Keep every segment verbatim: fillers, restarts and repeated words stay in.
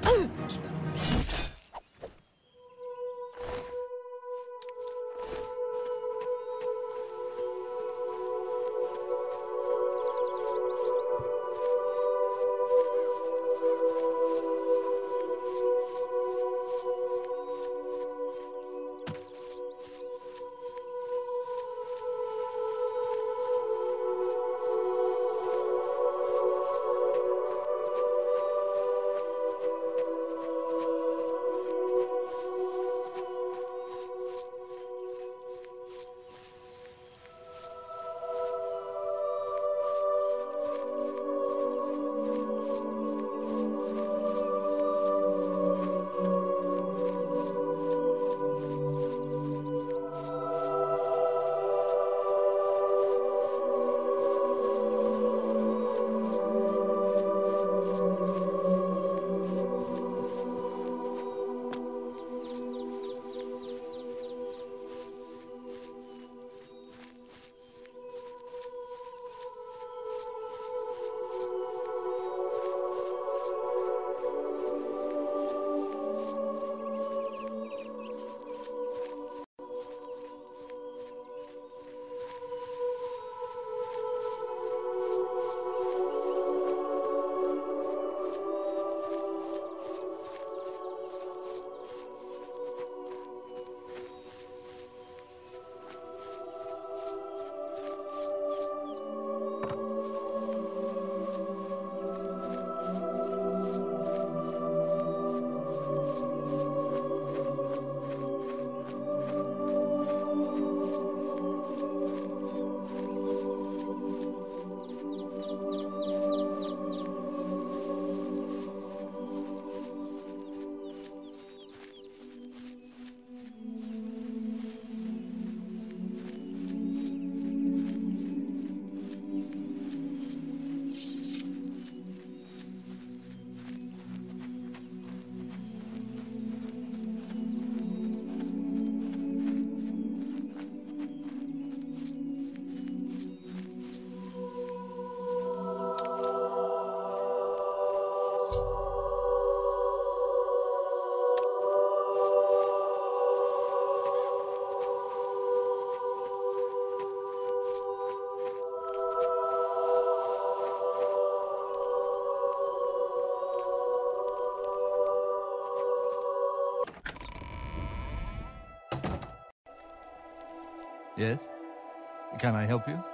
Yes? Can I help you?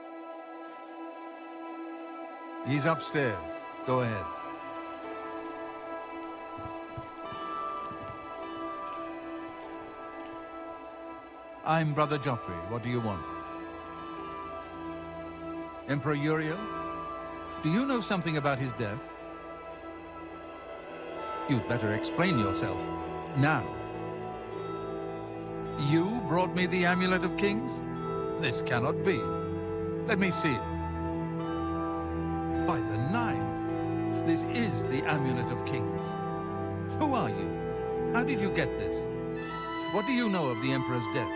He's upstairs. Go ahead. I'm Brother Joffrey. What do you want? Emperor Uriel? Do you know something about his death? You'd better explain yourself. Now. You brought me the Amulet of Kings? This cannot be. Let me see it. By the Nine, this is the Amulet of Kings. Who are you? How did you get this? What do you know of the Emperor's death?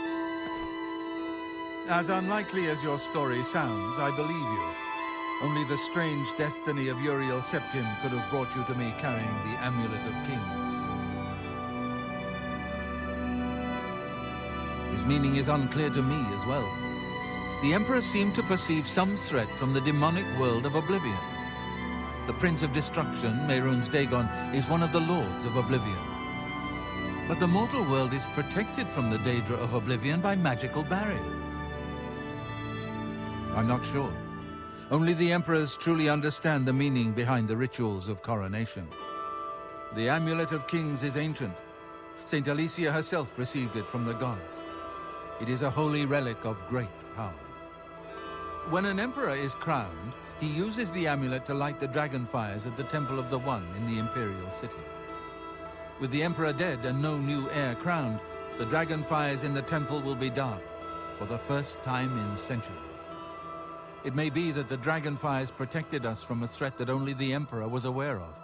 As unlikely as your story sounds, I believe you. Only the strange destiny of Uriel Septim could have brought you to me carrying the Amulet of Kings. His meaning is unclear to me as well. The Emperor seemed to perceive some threat from the demonic world of Oblivion. The Prince of Destruction, Mehrunes Dagon, is one of the Lords of Oblivion. But the mortal world is protected from the Daedra of Oblivion by magical barriers. I'm not sure. Only the Emperors truly understand the meaning behind the rituals of coronation. The Amulet of Kings is ancient. Saint Alicia herself received it from the gods. It is a holy relic of great power. When an emperor is crowned, he uses the amulet to light the dragon fires at the Temple of the One in the Imperial City. With the emperor dead and no new heir crowned, the dragon fires in the temple will be dark for the first time in centuries. It may be that the dragon fires protected us from a threat that only the emperor was aware of.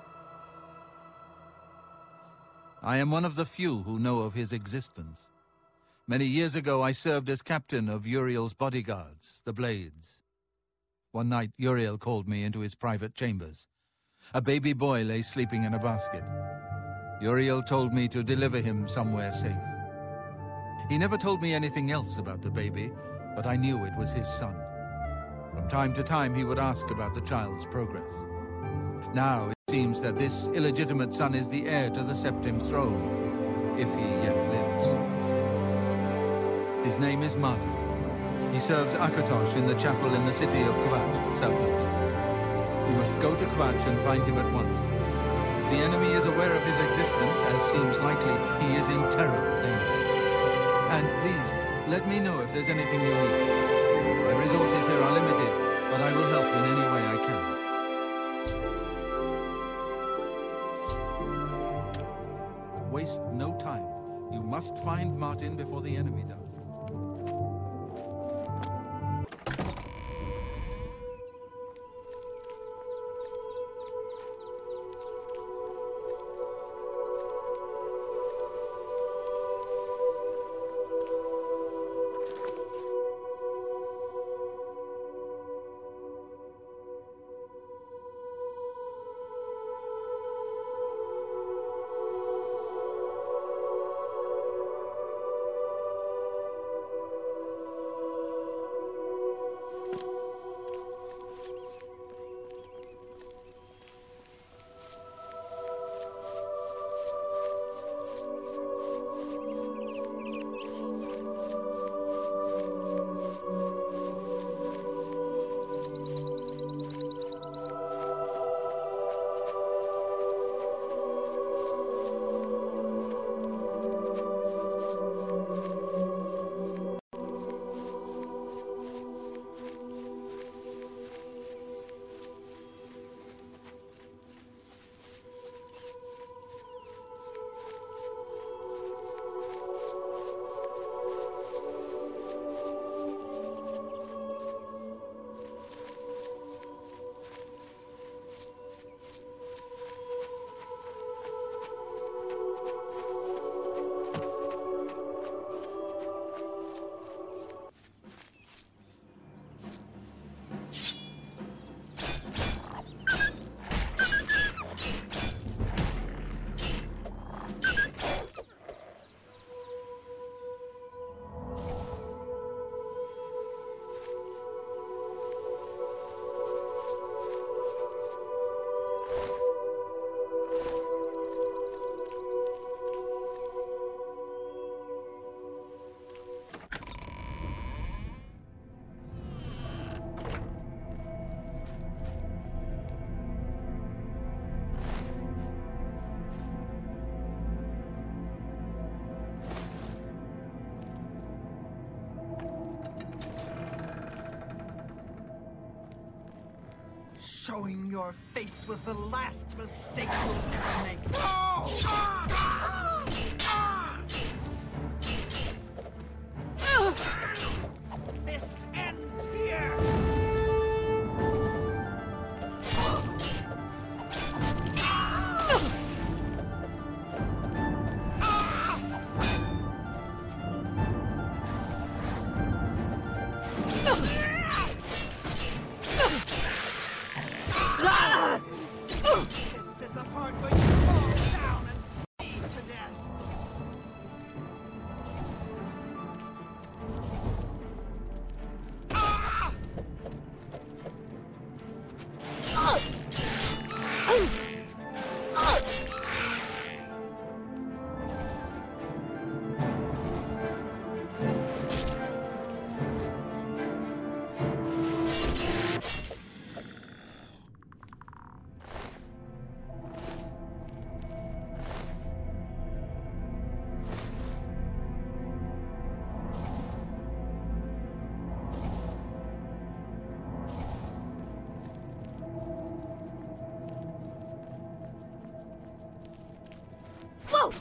I am one of the few who know of his existence. Many years ago, I served as captain of Uriel's bodyguards, the Blades. One night, Uriel called me into his private chambers. A baby boy lay sleeping in a basket. Uriel told me to deliver him somewhere safe. He never told me anything else about the baby, but I knew it was his son. From time to time, he would ask about the child's progress. Now it seems that this illegitimate son is the heir to the Septim throne, if he yet lives. His name is Martin. He serves Akatosh in the chapel in the city of Kvatch, south of here. You must go to Kvatch and find him at once. If the enemy is aware of his existence, as seems likely, he is in terrible danger. And please, let me know if there's anything you need. My resources here are limited, but I will help in any way I can. Waste no time. You must find Martin before the enemy does. Showing your face was the last mistake you'll ever make. Oh! Ah! Ah! Ah! This ends here! This is the part where you fall down and bleed to death. Ah! Whoa!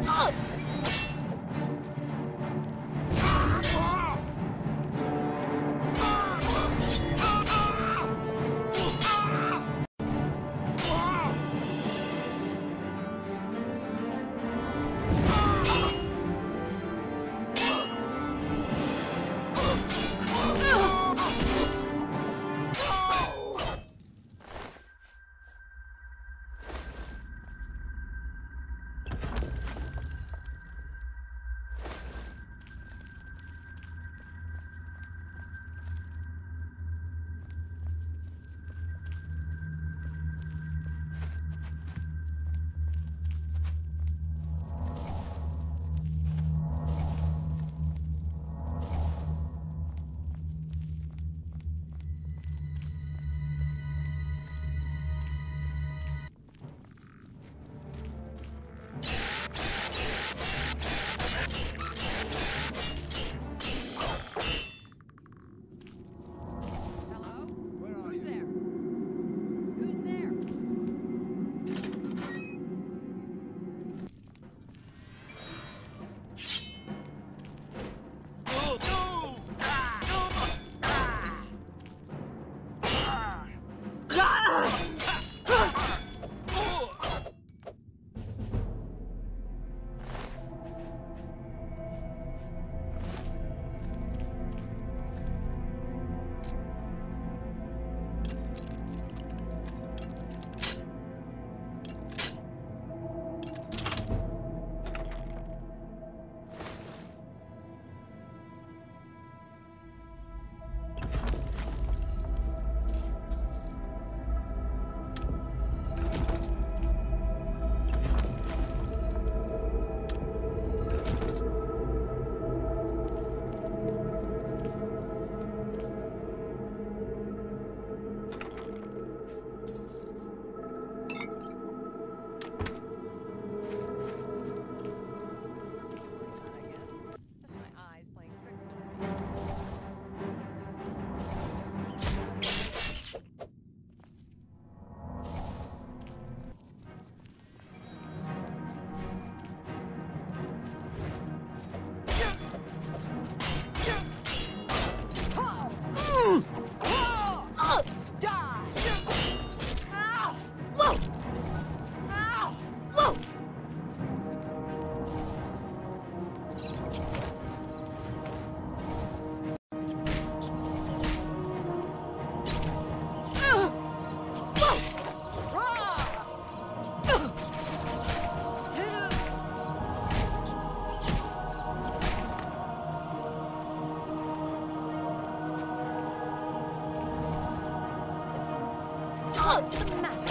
What's the matter?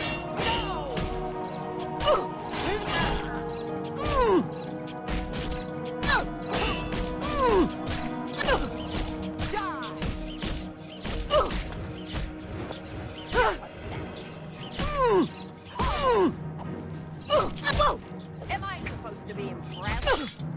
Am I supposed to be impressed?